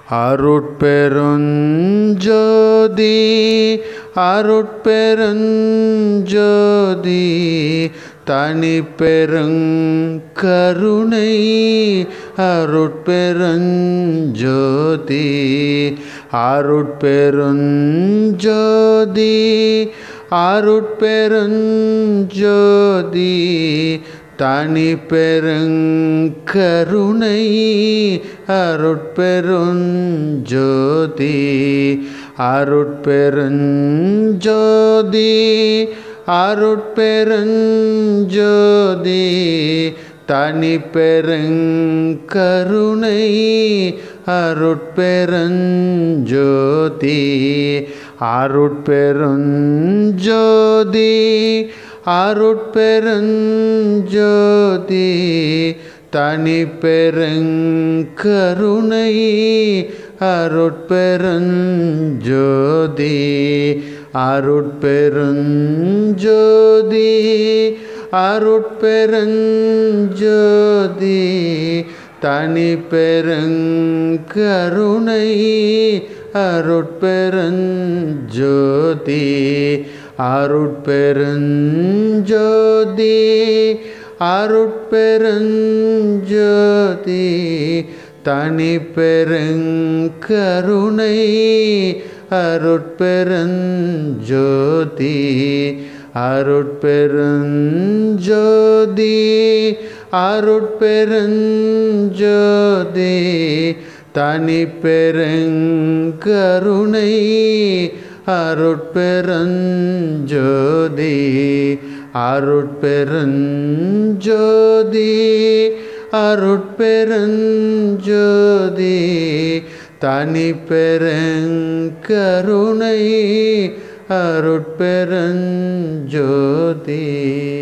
அருட்பெருஞ்சோதி அருட்பெருஞ்சோதி தனிப்பெருங் கருணை அருட்பெருஞ்சோதி அருட்பெருஞ்சோதி அருட்பெருஞ்சோதி தனிப்பெருங் கருணை அருட்பெருஞ்சோதி அருட்பெருஞ்சோதி அருட்பெருஞ்சோதி தனிப்பெருங் கருணை அருட்பெருஞ்சோதி அருட்பெருஞ்சோதி அருட்பெருஞ்சோதி தனிப்பெருங் கருணை அருட்பெருஞ்சோதி அருட்பெருஞ்சோதி அருட்பெருஞ்சோதி தனிப்பெருங் கருணை அருட்பெருஞ்சோதி அருட்பெருஞ்சோதி அருட்பெருஞ்சோதி தனிப்பெருங் கருணை அருட்பெருஞ்சோதி அருட்பெருஞ்சோதி அருட்பெருஞ்சோதி தனிப்பெருங் கருணை அருட்பெருஞ்சோதி அருட்பெருஞ்சோதி அருட்பெருஞ்சோதி தனிப்பெருங் கருணை அருட்பெருஞ்சோதி.